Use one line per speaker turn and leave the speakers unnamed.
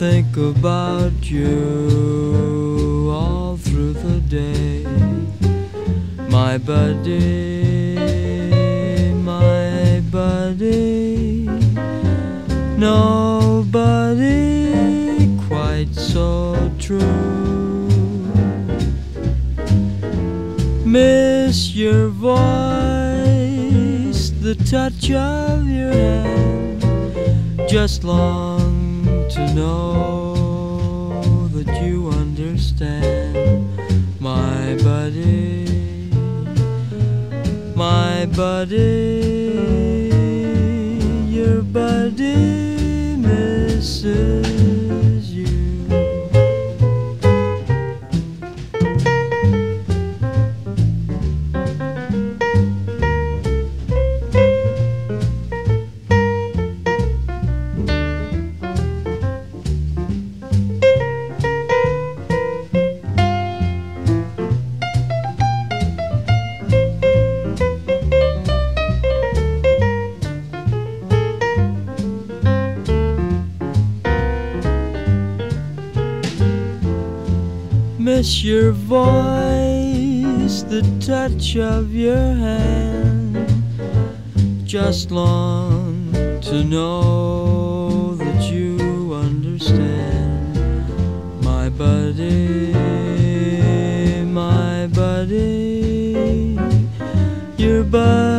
think about you all through the day, my buddy, my buddy. Nobody quite so true. Miss your voice, the touch of your hand. Just long to know that you understand, my buddy, my buddy. Your buddy misses you. Miss your voice, the touch of your hand. Just long to know that you understand, my buddy, my buddy. Your buddy